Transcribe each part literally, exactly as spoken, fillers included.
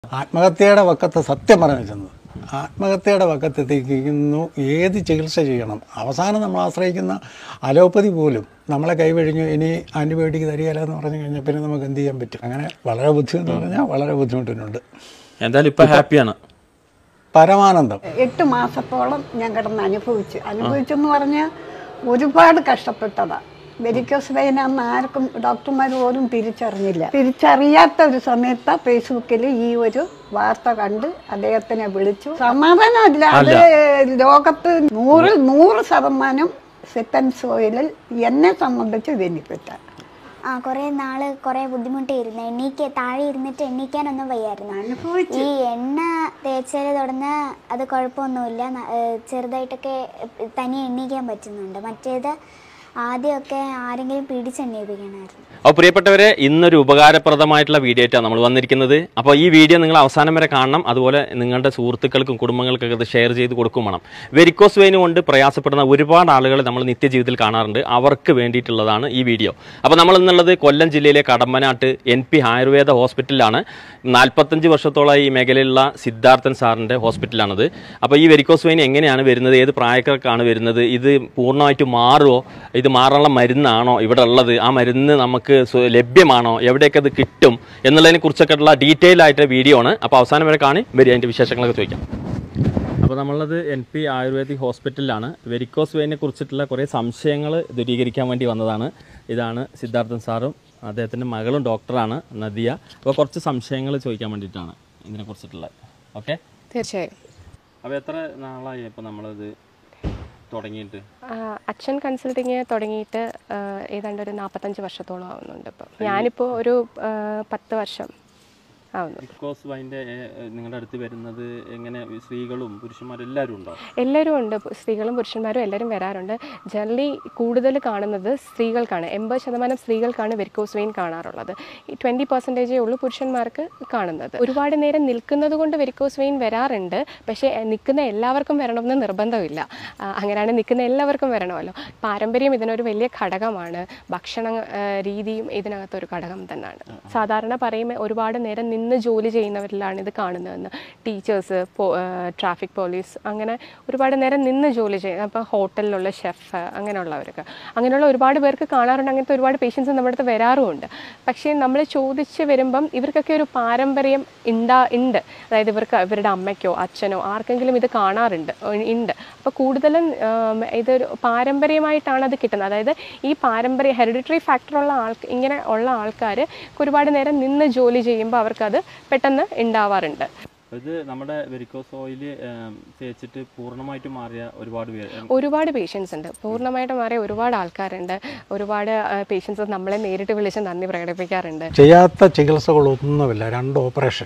ആത്മഹത്യയുടെ വക്കത്ത് സത്യം പറഞ്ഞു ചെന്നത് ആത്മഹത്യയുടെ വക്കത്തെത്തിക്കുന്നു. ഏത് ചികിത്സ ചെയ്യണം? അവസാനം നമ്മൾ ആശ്രയിക്കുന്ന അലോപ്പതി പോലും നമ്മളെ കൈവഴിഞ്ഞു. ഇനി ആൻറ്റിബയോട്ടിക് തരികയില്ല എന്ന് പറഞ്ഞു കഴിഞ്ഞാൽ പിന്നെ നമുക്ക് എന്ത് ചെയ്യാൻ പറ്റും? അങ്ങനെ വളരെ ബുദ്ധിമുട്ട് പറഞ്ഞാൽ വളരെ ബുദ്ധിമുട്ടുണ്ട്. എന്തായാലും ഇപ്പം ഹാപ്പിയാണ്. പരമാനന്ദം. എട്ട് മാസത്തോളം ഞാൻ കിടന്ന് അനുഭവിച്ചു അനുഭവിച്ചെന്ന് പറഞ്ഞാൽ ഒരുപാട് കഷ്ടപ്പെട്ടതാണ്. വെരിക്കോസ് വെയിൻ അന്ന് ആർക്കും ഡോക്ടർമാർ പോലും തിരിച്ചറിഞ്ഞില്ല. തിരിച്ചറിയാത്ത ഒരു സമയത്ത് ഫേസ്ബുക്കിൽ ഈ ഒരു വാർത്ത കണ്ട് അദ്ദേഹത്തിനെ വിളിച്ചു. സമാധാനമില്ല. അത് ലോകത്ത് നൂറിൽ നൂറ് ശതമാനം സെക്കൻഡ്സ് ഓയിലിൽ എന്നെ സംബന്ധിച്ച് ബെനിഫിറ്റ. ആ കുറേ നാള് കുറേ ബുദ്ധിമുട്ടിയിരുന്നു. എണ്ണീക്ക് താഴെ ഇരുന്നിട്ട് എണ്ണീക്കാനൊന്നും വയ്യായിരുന്നു. ഈ എണ്ണ തേച്ചത് തുടർന്ന് അത് കുഴപ്പമൊന്നുമില്ല, ചെറുതായിട്ടൊക്കെ തനിയെ എണ്ണീക്കാൻ പറ്റുന്നുണ്ട്. മറ്റേത് ആദ്യമൊക്കെ ആരെങ്കിലും പിടിച്ചെണ്ണീപ്പിക്കണമായിരുന്നു. അപ്പോൾ പ്രിയപ്പെട്ടവരെ, ഇന്നൊരു ഉപകാരപ്രദമായിട്ടുള്ള വീഡിയോ ആയിട്ടാണ് നമ്മൾ വന്നിരിക്കുന്നത്. അപ്പോൾ ഈ വീഡിയോ നിങ്ങൾ അവസാനം വരെ കാണണം. അതുപോലെ നിങ്ങളുടെ സുഹൃത്തുക്കൾക്കും കുടുംബങ്ങൾക്കൊക്കെ ഇത് ഷെയർ ചെയ്ത് കൊടുക്കും വേണം. വെരിക്കോസ് വെയിൻ കൊണ്ട് പ്രയാസപ്പെടുന്ന ഒരുപാട് ആളുകൾ നമ്മൾ നിത്യജീവിതത്തിൽ കാണാറുണ്ട്. അവർക്ക് വേണ്ടിയിട്ടുള്ളതാണ് ഈ വീഡിയോ. അപ്പോൾ നമ്മൾ ഇന്നുള്ളത് കൊല്ലം ജില്ലയിലെ കടമ്പനാട്ട് എൻ പി ആയുർവേദ ഹോസ്പിറ്റലിലാണ്. നാൽപ്പത്തഞ്ച് വർഷത്തോളം ഈ മേഖലയിലുള്ള സിദ്ധാർത്ഥൻ സാറിൻ്റെ ഹോസ്പിറ്റലാണത്. അപ്പോൾ ഈ വെരിക്കോസ് വെയിൻ എങ്ങനെയാണ് വരുന്നത്, ഏത് പ്രായക്കാർക്കാണ് വരുന്നത്, ഇത് പൂർണ്ണമായിട്ട് മാറുമോ, ഇത് മാറാനുള്ള മരുന്നാണോ ഇവിടെ ഉള്ളത്, ആ മരുന്ന് നമുക്ക് ലഭ്യമാണോ, എവിടെയൊക്കെ അത് കിട്ടും എന്നുള്ളതിനെ കുറിച്ചൊക്കെ ഉള്ള ഡീറ്റെയിൽ ആയിട്ട് വീഡിയോ ആണ്. അപ്പോൾ അവസാനം വരെ കാണി വരിക, അതിൻ്റെ വിശേഷങ്ങളൊക്കെ ചോദിക്കാം. അപ്പോൾ നമ്മളത് എൻ പി ആയുർവേദിക് ഹോസ്പിറ്റലിലാണ്. വെരിക്കോസ് വെയിനെ കുറിച്ചിട്ടുള്ള കുറേ സംശയങ്ങൾ ദൂരീകരിക്കാൻ വേണ്ടി വന്നതാണ്. ഇതാണ് സിദ്ധാർത്ഥൻ സാറും അദ്ദേഹത്തിൻ്റെ മകളും ഡോക്ടറാണ് നദിയ. അപ്പോൾ കുറച്ച് സംശയങ്ങൾ ചോദിക്കാൻ വേണ്ടിയിട്ടാണ് ഇതിനെക്കുറിച്ചിട്ടുള്ളത്. ഓക്കെ, തീർച്ചയായും. അപ്പോൾ എത്ര നാളായി ഇപ്പോൾ നമ്മളത് തുടങ്ങിയിട്ട്? അച്ഛൻ കൺസൾട്ടിങ് തുടങ്ങിയിട്ട് ഏതാണ്ട് ഒരു നാൽപ്പത്തഞ്ച് വർഷത്തോളം ആവുന്നുണ്ട്. ഇപ്പം ഞാനിപ്പോൾ ഒരു പത്ത് വർഷം ആവുന്നു. വെരിക്കോസ് വെയിൻ്റെ നിങ്ങളുടെ അടുത്ത് വരുന്നത് എങ്ങനെ? സ്ത്രീകളും പുരുഷന്മാരും എല്ലാവരും ഉണ്ടോ? എല്ലാവരും ഉണ്ട്. സ്ത്രീകളും പുരുഷന്മാരും എല്ലാവരും വരാറുണ്ട്. ജനറലി കൂടുതൽ കാണുന്നത് സ്ത്രീകൾക്കാണ്. എൺപത് ശതമാനം സ്ത്രീകൾക്കാണ് വെരിക്കോസ് വെയിൻ കാണാറുള്ളത്. ഈ ട്വൻറ്റി പെർസെൻറ്റേജേ ഉള്ളൂ പുരുഷന്മാർക്ക് കാണുന്നത്. ഒരുപാട് നേരം നിൽക്കുന്നത് കൊണ്ട് വെരിക്കോസ് വെയിൻ വരാറുണ്ട്. പക്ഷേ നിൽക്കുന്ന എല്ലാവർക്കും വരണമെന്ന് നിർബന്ധമില്ല. അങ്ങനെയാണ് നിൽക്കുന്ന എല്ലാവർക്കും വരണമല്ലോ. പാരമ്പര്യം ഇതിനൊരു വലിയ ഘടകമാണ്. ഭക്ഷണ രീതിയും ഇതിനകത്തൊരു ഘടകം തന്നെയാണ്. സാധാരണ പറയുമ്പോൾ ഒരുപാട് നേരം നിന്ന് ജോലി ചെയ്യുന്നവരിലാണ് ഇത് കാണുന്നതെന്ന്. ടീച്ചേഴ്സ്, ട്രാഫിക് പോലീസ്, അങ്ങനെ ഒരുപാട് നേരം നിന്ന് ജോലി ചെയ്യുക. അപ്പോൾ ഹോട്ടലിലുള്ള ഷെഫ്, അങ്ങനെയുള്ളവരൊക്കെ, അങ്ങനെയുള്ള ഒരുപാട് പേർക്ക് കാണാറുണ്ട്. അങ്ങനത്തെ ഒരുപാട് പേഷ്യൻസ് നമ്മുടെ അടുത്ത് വരാറുമുണ്ട്. പക്ഷേ നമ്മൾ ചോദിച്ച് വരുമ്പം ഇവർക്കൊക്കെ ഒരു പാരമ്പര്യം ഉണ്ടാ ഉണ്ട് അതായത് ഇവർക്ക് ഇവരുടെ അമ്മയ്ക്കോ അച്ഛനോ ആർക്കെങ്കിലും ഇത് കാണാറുണ്ട് ഉണ്ട്. അപ്പോൾ കൂടുതലും ഇതൊരു പാരമ്പര്യമായിട്ടാണ് അത് കിട്ടുന്നത്. അതായത് ഈ പാരമ്പര്യ ഹെറിഡിറ്ററി ഫാക്ടറുള്ള ആൾ ഇങ്ങനെ ഉള്ള ആൾക്കാർ ഒരുപാട് നേരം നിന്ന് ജോലി ചെയ്യുമ്പോൾ അവർക്ക് അത് പെട്ടെന്ന് ഉണ്ടാവാറുണ്ട്. ഇത് നമ്മുടെ വെരിക്കോസ് ഓയിൽ തേച്ചിട്ട് പൂർണ്ണമായിട്ട് മാറിയ ഒരുപാട് പേര് ഒരുപാട് പേഷ്യൻസ് ഉണ്ട്. പൂർണ്ണമായിട്ട് മാറിയ ഒരുപാട് ആൾക്കാരുണ്ട്. ഒരുപാട് പേഷ്യൻസ് നമ്മളെ നേരിട്ട് വിളിച്ച് നന്ദി പ്രകടിപ്പിക്കാറുണ്ട്. ചെയ്യാത്ത ചികിത്സകളൊന്നുമില്ല. രണ്ട് ഓപ്പറേഷൻ,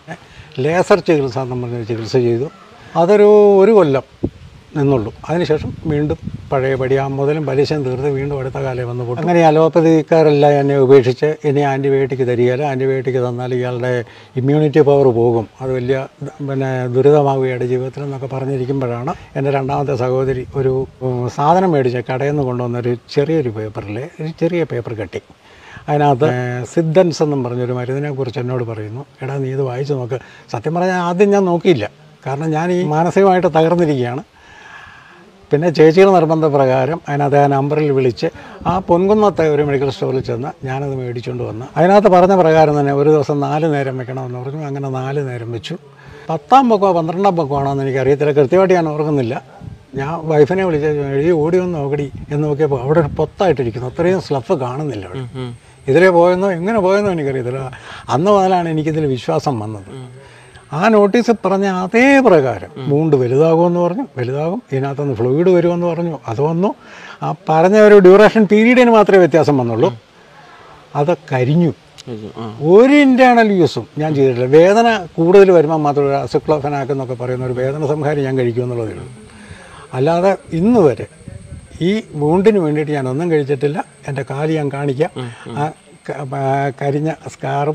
ലേസർ ചികിത്സ എന്ന് പറഞ്ഞ ചികിത്സ ചെയ്തു. അതൊരു ഒരു കൊല്ലം നിന്നുള്ളൂ. അതിനുശേഷം വീണ്ടും പഴയപടി ആ മുതലും പലിശയും തീർത്ത് വീണ്ടും അടുത്ത കാലം വന്നു പോട്ടും. അങ്ങനെ അലോപ്പതിക്കാരെല്ലാം എന്നെ ഉപേക്ഷിച്ച് ഇനി ആൻറ്റിബയോട്ടിക് തരികയില്ല, ആൻറ്റിബയോട്ടിക് തന്നാൽ ഇയാളുടെ ഇമ്മ്യൂണിറ്റി പവർ പോകും, അത് വലിയ പിന്നെ ദുരിതമാവുകയുടെ ജീവിതത്തിൽ എന്നൊക്കെ പറഞ്ഞിരിക്കുമ്പോഴാണ് എൻ്റെ രണ്ടാമത്തെ സഹോദരി ഒരു സാധനം മേടിച്ച് കടയിൽ നിന്ന് കൊണ്ടുവന്നൊരു ചെറിയൊരു പേപ്പറിൽ ഒരു ചെറിയ പേപ്പർ കെട്ടി. അതിനകത്ത് സിദ്ധൻസ് എന്നും പറഞ്ഞൊരു മരുന്നിനെ കുറിച്ച് എന്നോട് പറയുന്നു. എടാ നീ ഇത് വായിച്ച് നോക്ക്. സത്യം പറഞ്ഞാൽ ആദ്യം ഞാൻ നോക്കിയില്ല, കാരണം ഞാൻ ഈ മാനസികമായിട്ട് തകർന്നിരിക്കുകയാണ്. പിന്നെ ചേച്ചിയുടെ നിർബന്ധപ്രകാരം അതിനകത്ത് ആ നമ്പറിൽ വിളിച്ച് ആ പൊൻകുന്നത്തെ ഒരു മെഡിക്കൽ സ്റ്റോറിൽ ചെന്ന് ഞാനത് മേടിച്ചുകൊണ്ട് വന്ന് അതിനകത്ത് പറഞ്ഞ പ്രകാരം തന്നെ ഒരു ദിവസം നാല് നേരം വെക്കണമെന്ന് പറഞ്ഞു. അങ്ങനെ നാല് നേരം വെച്ചു. പത്താം പൊക്കമോ പന്ത്രണ്ടാം പൊക്കമോ ആണോന്ന് എനിക്കറിയത്തില്ല, കൃത്യമായിട്ട് ഞാൻ ഓർക്കുന്നില്ല. ഞാൻ വൈഫിനെ വിളിച്ച് എഴുതി ഓടി ഒന്ന് നോക്കടി എന്ന് നോക്കിയപ്പോൾ അവിടെ ഒരു പൊത്തായിട്ടിരിക്കുന്നു. അത്രയും സ്ലഫ് കാണുന്നില്ല അവിടെ. ഇതിലേ പോയെന്നോ എങ്ങനെ പോയെന്നോ എനിക്കറിയത്തില്ല. അന്ന് മുതലാണ് എനിക്കിതിൽ വിശ്വാസം വന്നത്. ആ നോട്ടീസ് പറഞ്ഞ അതേ പ്രകാരം വൂണ്ട് വലുതാകുമെന്ന് പറഞ്ഞു. വലുതാകും, ഇതിനകത്തുനിന്ന് ഫ്ലൂയിഡ് വരുമെന്ന് പറഞ്ഞു. അത് വന്നു. ആ പറഞ്ഞ ഒരു ഡ്യൂറേഷൻ പീരീഡിന് മാത്രമേ വ്യത്യാസം വന്നുള്ളൂ. അത് കരിഞ്ഞു. ഒരു ഇൻറ്റേർണൽ യൂസും ഞാൻ ചെയ്തിട്ടില്ല. വേദന കൂടുതൽ വരുമ്പോൾ മാത്രം ഒരു അസിക്ലോഫെനാക്ക് എന്നൊക്കെ പറയുന്ന ഒരു വേദന സംഹാരി ഞാൻ കഴിക്കുമെന്നുള്ളതേ ഉള്ളൂ. അല്ലാതെ ഇന്ന് വരെ ഈ വൂണ്ടിന് വേണ്ടിയിട്ട് ഞാൻ ഒന്നും കഴിച്ചിട്ടില്ല. എൻ്റെ കാല് ഞാൻ കാണിക്കാം. ആ കരിഞ്ഞ സ്കാറും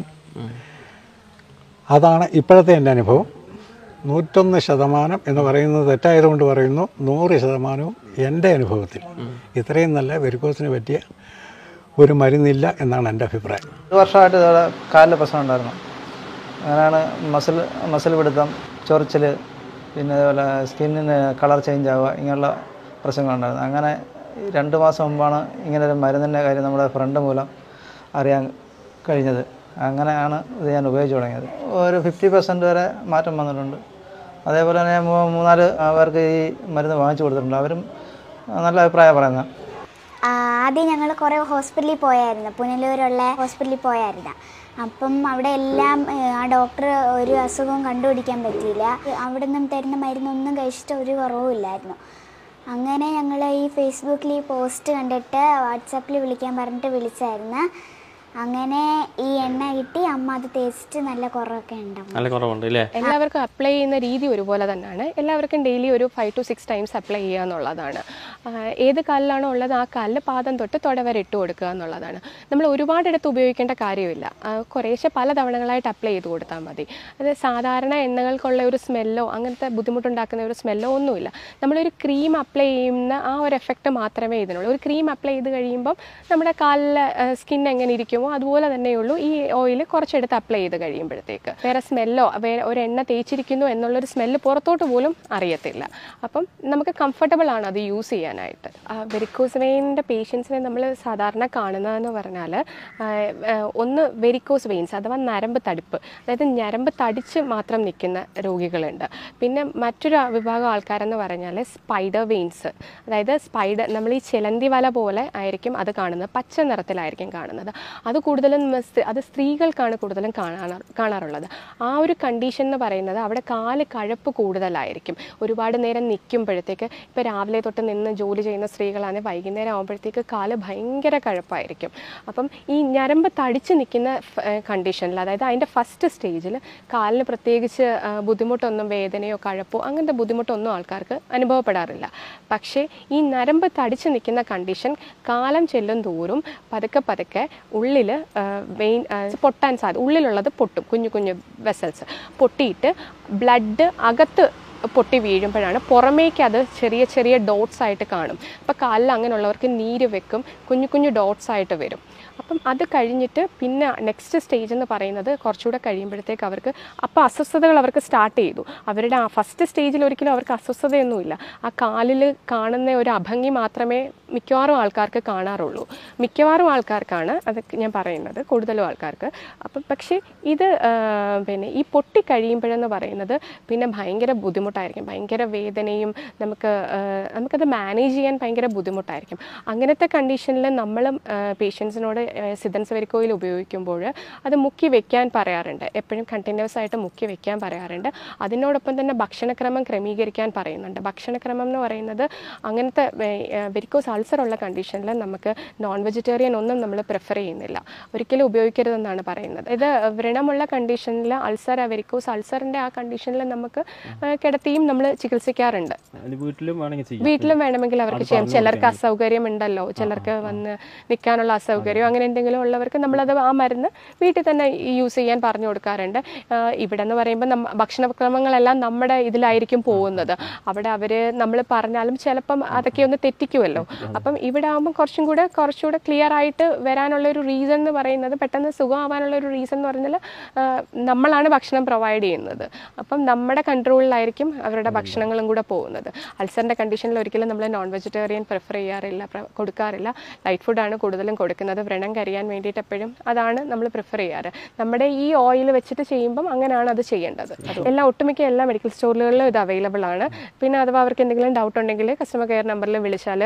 അതാണ് ഇപ്പോഴത്തെ എൻ്റെ അനുഭവം. നൂറ്റൊന്ന് ശതമാനം എന്ന് പറയുന്നത് തെറ്റായതുകൊണ്ട് പറയുന്നു. നൂറ് ശതമാനവും എൻ്റെ അനുഭവത്തിൽ ഇത്രയും നല്ല വെരിക്കോസിന് പറ്റിയ ഒരു മരുന്നില്ല എന്നാണ് എൻ്റെ അഭിപ്രായം. ഒരു വർഷമായിട്ട് കാലിൽ പ്രശ്നം ഉണ്ടായിരുന്നു. അങ്ങനെയാണ് മസിൽ മസിൽ പിടുത്തം, ചൊറിച്ചിൽ, പിന്നെ അതുപോലെ സ്കിന്നിന് കളർ ചേഞ്ച് ആവുക, ഇങ്ങനെയുള്ള പ്രശ്നങ്ങളുണ്ടായിരുന്നു. അങ്ങനെ രണ്ട് മാസം മുമ്പാണ് ഇങ്ങനൊരു മരുന്നിൻ്റെ കാര്യം നമ്മുടെ ഫ്രണ്ട് മൂലം അറിയാൻ കഴിഞ്ഞത്. അങ്ങനെയാണ് ഇത് ഞാൻ ഉപയോഗിച്ച് തുടങ്ങിയത്. ഒരു ഫിഫ്റ്റി പെർസെൻറ്റ് വരെ മാറ്റം വന്നിട്ടുണ്ട്. അതേപോലെ തന്നെ മൂന്നാല് പേർക്ക് ഈ മരുന്ന് വാങ്ങിച്ചു കൊടുത്തിട്ടുണ്ട്. അവരും നല്ല അഭിപ്രായം പറയുന്നത്. ആദ്യം ഞങ്ങൾ കുറേ ഹോസ്പിറ്റലിൽ പോയായിരുന്നു, പുനലൂരുള്ള ഹോസ്പിറ്റലിൽ പോയായിരുന്നു. അപ്പം അവിടെ എല്ലാം ആ ഡോക്ടർ ഒരു അസുഖവും കണ്ടുപിടിക്കാൻ പറ്റിയില്ല. അവിടെ നിന്നും തരുന്ന മരുന്നൊന്നും കഴിച്ചിട്ട് ഒരു കുറവും ഇല്ലായിരുന്നു. അങ്ങനെ ഞങ്ങൾ ഈ ഫേസ്ബുക്കിൽ ഈ പോസ്റ്റ് കണ്ടിട്ട് വാട്സാപ്പിൽ വിളിക്കാൻ പറഞ്ഞിട്ട് വിളിച്ചായിരുന്നു. അങ്ങനെ ഈ എണ്ണ കിട്ടി, അമ്മ അത് തേച്ചിട്ട് നല്ല കുറവൊക്കെ ഉണ്ടാവും. നല്ല കുറവുണ്ട് അല്ലേ? എല്ലാവർക്കും അപ്ലൈ ചെയ്യുന്ന രീതി ഒരുപോലെ തന്നെയാണ്. എല്ലാവർക്കും ഡെയിലി ഒരു five to six times apply ചെയ്യുക എന്നുള്ളതാണ്. ഏത് കാലിലാണോ ഉള്ളത് ആ കാലിൽ പാദം തൊട്ട് തൊട വരെ ഇട്ട് കൊടുക്കുക എന്നുള്ളതാണ്. നമ്മൾ ഒരുപാടെടുത്ത് ഉപയോഗിക്കേണ്ട കാര്യമില്ല. കുറേശ്ശെ പല തവണകളായിട്ട് അപ്ലൈ ചെയ്ത് കൊടുത്താൽ മതി. അത് സാധാരണ എണ്ണകൾക്കുള്ള ഒരു സ്മെല്ലോ അങ്ങനത്തെ ബുദ്ധിമുട്ടുണ്ടാക്കുന്ന ഒരു സ്മെല്ലോ ഒന്നുമില്ല. നമ്മളൊരു ക്രീം അപ്ലൈ ചെയ്യുന്ന ആ ഒരു എഫക്റ്റ് മാത്രമേ ഇതിനുള്ളൂ. ഒരു ക്രീം അപ്ലൈ ചെയ്ത് കഴിയുമ്പം നമ്മുടെ കാലിലെ സ്കിൻ എങ്ങനെ ഇരിക്കുമോ അതുപോലെ തന്നെയുള്ളൂ ഈ ഓയിൽ കുറച്ചെടുത്ത് അപ്ലൈ ചെയ്ത് കഴിയുമ്പോഴത്തേക്ക്. വേറെ സ്മെല്ലോ വേറെ ഒരു എണ്ണ തേച്ചിരിക്കുന്നു എന്നുള്ളൊരു സ്മെല്ല് പുറത്തോട്ട് പോലും അറിയത്തില്ല. അപ്പം നമുക്ക് കംഫർട്ടബിൾ ആണ് അത് യൂസ് ചെയ്യാനായിട്ട്. വെരിക്കോസ് വെയിനിൻ്റെ പേഷ്യൻസിനെ നമ്മൾ സാധാരണ കാണുന്നതെന്ന് പറഞ്ഞാൽ ഒന്ന് വെരിക്കോസ് വെയിൻസ് അഥവാ നരമ്പ് തടിപ്പ്, അതായത് ഞരമ്പ് തടിച്ച് മാത്രം നിൽക്കുന്ന രോഗികളുണ്ട്. പിന്നെ മറ്റൊരു വിഭാഗം ആൾക്കാരെന്ന് പറഞ്ഞാൽ സ്പൈഡർ വെയിൻസ്, അതായത് സ്പൈഡർ നമ്മൾ ഈ ചിലന്തി വല പോലെ ആയിരിക്കും അത് കാണുന്നത്, പച്ച നിറത്തിലായിരിക്കും കാണുന്നത്. അത് കൂടുതലും അത് സ്ത്രീകൾക്കാണ് കൂടുതലും കാണാ കാണാറുള്ളത്. ആ ഒരു കണ്ടീഷൻ എന്ന് പറയുന്നത് അവിടെ കാല് കഴപ്പ് കൂടുതലായിരിക്കും. ഒരുപാട് നേരം നിൽക്കുമ്പോഴത്തേക്ക്, ഇപ്പോൾ രാവിലെ തൊട്ട് നിന്ന് ജോലി ചെയ്യുന്ന സ്ത്രീകളാണെങ്കിൽ വൈകുന്നേരം ആകുമ്പോഴത്തേക്ക് കാല് ഭയങ്കര കഴപ്പായിരിക്കും. അപ്പം ഈ ഞരമ്പ് തടിച്ച് നിൽക്കുന്ന കണ്ടീഷനിൽ, അതായത് അതിൻ്റെ ഫസ്റ്റ് സ്റ്റേജിൽ കാലിന് പ്രത്യേകിച്ച് ബുദ്ധിമുട്ടൊന്നും, വേദനയോ കഴപ്പോ അങ്ങനത്തെ ബുദ്ധിമുട്ടൊന്നും ആൾക്കാർക്ക് അനുഭവപ്പെടാറില്ല. പക്ഷേ ഈ ഞരമ്പ് തടിച്ച് നിൽക്കുന്ന കണ്ടീഷൻ കാലം ചെല്ലും തോറും പതുക്കെ പതുക്കെ ഉള്ളിൽ വെയിൻ പൊട്ടാൻ സാധ്യത, ഉള്ളിലുള്ളത് പൊട്ടും, കുഞ്ഞു കുഞ്ഞു വെസൽസ് പൊട്ടിയിട്ട് ബ്ലഡ് അകത്ത് പൊട്ടി വീഴുമ്പോഴാണ് പുറമേക്ക് അത് ചെറിയ ചെറിയ ഡോട്ട്സ് ആയിട്ട് കാണും. അപ്പോൾ കാലിൽ അങ്ങനെയുള്ളവർക്ക് നീര് വെക്കും, കുഞ്ഞു കുഞ്ഞു ഡോട്ട്സ് ആയിട്ട് വരും. അപ്പം അത് കഴിഞ്ഞിട്ട് പിന്നെ നെക്സ്റ്റ് സ്റ്റേജ് എന്ന് പറയുന്നത് കുറച്ചുകൂടെ കഴിയുമ്പോഴത്തേക്ക് അവർക്ക് അപ്പോൾ അസ്വസ്ഥതകൾ അവർക്ക് സ്റ്റാർട്ട് ചെയ്തു. അവരുടെ ആ ഫസ്റ്റ് സ്റ്റേജിൽ ഒരിക്കലും അവർക്ക് അസ്വസ്ഥതയൊന്നുമില്ല. ആ കാലിൽ കാണുന്ന ഒരു അഭംഗി മാത്രമേ മിക്കവാറും ആൾക്കാർക്ക് കാണാറുള്ളൂ. മിക്കവാറും ആൾക്കാർക്കാണ് അത് ഞാൻ പറയുന്നത്, കൂടുതലും ആൾക്കാർക്ക്. അപ്പം പക്ഷേ ഇത് പിന്നെ ഈ പൊട്ടി കഴിയുമ്പോഴെന്ന് പറയുന്നത് പിന്നെ ഭയങ്കര ബുദ്ധിമുട്ടായിരിക്കും, ഭയങ്കര വേദനയും, നമുക്ക് നമുക്കത് മാനേജ് ചെയ്യാൻ ഭയങ്കര ബുദ്ധിമുട്ടായിരിക്കും. അങ്ങനത്തെ കണ്ടീഷനിൽ നമ്മളും പേഷ്യൻസിനോട് സിദൻസ് വെരിക്കോയിൽ ഉപയോഗിക്കുമ്പോൾ അത് മുക്കി വെക്കാൻ പറയാറുണ്ട്. എപ്പോഴും കണ്ടിന്യൂസ് ആയിട്ട് മുക്കി വെക്കാൻ പറയാറുണ്ട്. അതിനോടൊപ്പം തന്നെ ഭക്ഷണക്രമം ക്രമീകരിക്കാൻ പറയുന്നുണ്ട്. ഭക്ഷണക്രമം എന്ന് പറയുന്നത് അങ്ങനത്തെ വെരിക്കോസ് അൾസർ ഉള്ള കണ്ടീഷനിൽ നമുക്ക് നോൺ വെജിറ്റേറിയൻ ഒന്നും നമ്മൾ പ്രിഫർ ചെയ്യുന്നില്ല, ഒരിക്കലും ഉപയോഗിക്കരുതെന്നാണ് പറയുന്നത്. ഇത് വ്രണമുള്ള കണ്ടീഷനിൽ അൾസർ, വെരിക്കോസ് അൾസറിൻ്റെ ആ കണ്ടീഷനിൽ നമുക്ക് കിടത്തിയും നമ്മൾ ചികിത്സിക്കാറുണ്ട്. വീട്ടിലും വേണമെങ്കിൽ അവർക്ക് ചെയ്യാം. ചിലർക്ക് അസൗകര്യം ഉണ്ടല്ലോ, ചിലർക്ക് വന്ന് നിൽക്കാനുള്ള അസൗകര്യം അങ്ങനെ എന്തെങ്കിലും ഉള്ളവർക്ക് നമ്മളത് ആ മരുന്ന് വീട്ടിൽ തന്നെ യൂസ് ചെയ്യാൻ പറഞ്ഞു കൊടുക്കാറുണ്ട്. ഇവിടെ എന്ന് പറയുമ്പോൾ നമ്മ ഭക്ഷണക്രമങ്ങളെല്ലാം നമ്മുടെ ഇതിലായിരിക്കും പോകുന്നത്. അവിടെ അവർ നമ്മൾ പറഞ്ഞാലും ചിലപ്പം അതൊക്കെ ഒന്ന് തെറ്റിക്കുമല്ലോ. അപ്പം ഇവിടെ ആകുമ്പോൾ കുറച്ചും കൂടെ കുറച്ചുകൂടെ ക്ലിയർ ആയിട്ട് വരാനുള്ളൊരു റീസൺ എന്ന് പറയുന്നത്, പെട്ടെന്ന് സുഖമാവാനുള്ളൊരു റീസൺ എന്ന് പറഞ്ഞാൽ നമ്മളാണ് ഭക്ഷണം പ്രൊവൈഡ് ചെയ്യുന്നത്. അപ്പം നമ്മുടെ കൺട്രോളിലായിരിക്കും അവരുടെ ഭക്ഷണങ്ങളും കൂടെ പോകുന്നത്. അൾസറിൻ്റെ കണ്ടീഷനിൽ ഒരിക്കലും നമ്മൾ നോൺ വെജിറ്റേറിയൻ പ്രിഫർ ചെയ്യാറില്ല, കൊടുക്കാറില്ല. ലൈറ്റ് ഫുഡാണ് കൂടുതലും കൊടുക്കുന്നത്. വ്രണം കരിയാൻ വേണ്ടിയിട്ട് എപ്പോഴും അതാണ് നമ്മൾ പ്രിഫർ ചെയ്യാറ്. നമ്മുടെ ഈ ഓയിൽ വെച്ചിട്ട് ചെയ്യുമ്പം അങ്ങനെയാണ് അത് ചെയ്യേണ്ടത്. എല്ലാ ഒട്ടുമിക്ക എല്ലാ മെഡിക്കൽ സ്റ്റോറുകളിലും ഇത് അവൈലബിൾ ആണ്. പിന്നെ അഥവാ അവർക്ക് എന്തെങ്കിലും ഡൗട്ട് ഉണ്ടെങ്കിൽ കസ്റ്റമർ കെയർ നമ്പറിൽ വിളിച്ചാൽ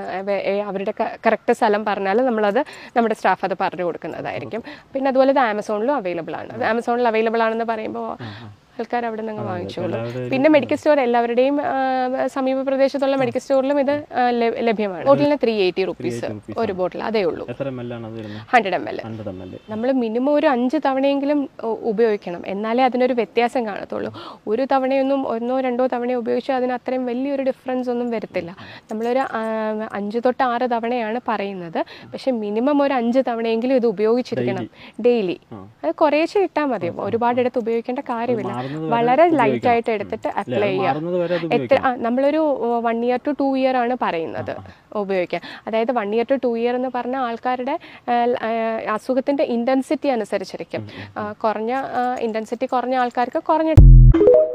അവരുടെ കറക്റ്റ് സ്ഥലം പറഞ്ഞാൽ നമ്മളത് നമ്മുടെ സ്റ്റാഫ് അത് പറഞ്ഞു കൊടുക്കുന്നതായിരിക്കും. പിന്നെ അതുപോലെ ഇത് ആമസോണിലും അവൈലബിൾ ആണ്. ആമസോണിൽ അവൈലബിൾ ആണെന്ന് പറയുമ്പോൾ ആൾക്കാർ അവിടെ നിന്ന് വാങ്ങിച്ചോളൂ. പിന്നെ മെഡിക്കൽ സ്റ്റോർ എല്ലാവരുടെയും സമീപ പ്രദേശത്തുള്ള മെഡിക്കൽ സ്റ്റോറിലും ഇത് ലഭ്യമാണ്. ബോട്ടിലിന് ത്രീ എയ്റ്റി റുപ്പീസ് ഒരു ബോട്ടിൽ, അതേ ഉള്ളൂ. Hundred M L. നമ്മൾ മിനിമം ഒരു അഞ്ച് തവണയെങ്കിലും ഉപയോഗിക്കണം, എന്നാലേ അതിനൊരു വ്യത്യാസം കാണത്തുള്ളൂ. ഒരു തവണയൊന്നും ഒന്നോ രണ്ടോ തവണയോ ഉപയോഗിച്ചാൽ അതിന് അത്രയും വലിയൊരു ഡിഫറൻസ് ഒന്നും വരത്തില്ല. നമ്മളൊരു അഞ്ച് തൊട്ട് ആറ് തവണയാണ് പറയുന്നത്, പക്ഷെ മിനിമം ഒരു അഞ്ച് തവണയെങ്കിലും ഇത് ഉപയോഗിച്ചിരിക്കണം ഡെയിലി. അത് കുറേശ്ശെ ഇട്ടാൽ മതി, ഒരുപാടെടുത്ത് ഉപയോഗിക്കേണ്ട കാര്യമില്ല. വളരെ ലൈറ്റായിട്ട് എടുത്തിട്ട് അപ്ലൈ ചെയ്യാം. എത്ര നമ്മളൊരു one year to two year ആണ് പറയുന്നത് ഉപയോഗിക്കാൻ. അതായത് one year to two year എന്ന് പറഞ്ഞാൽ ആൾക്കാരുടെ അസുഖത്തിൻ്റെ ഇൻറ്റൻസിറ്റി അനുസരിച്ചിരിക്കും. കുറഞ്ഞ ഇൻറ്റൻസിറ്റി കുറഞ്ഞ ആൾക്കാർക്ക് കുറഞ്ഞ